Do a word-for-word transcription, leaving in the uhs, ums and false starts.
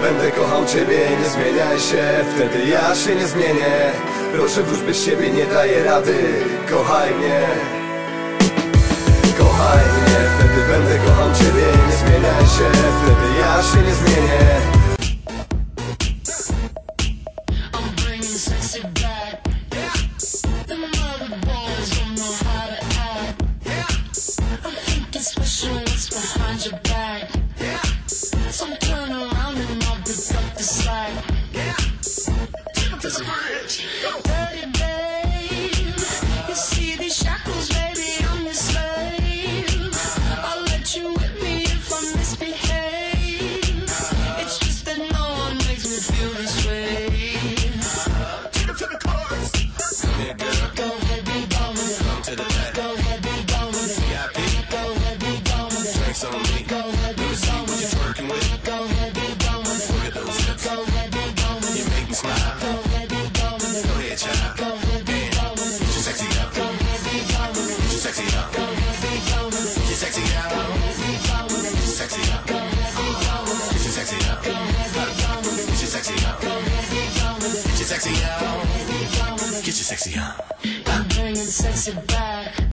będę kochał ciebie, nie zmieniaj się, wtedy ja się nie zmienię. Proszę wróć, bez ciebie nie daję rady, kochaj mnie. Kochaj mnie, wtedy będę kochał ciebie, nie zmieniaj się, wtedy ja się nie zmienię. I'm bringing sexy back.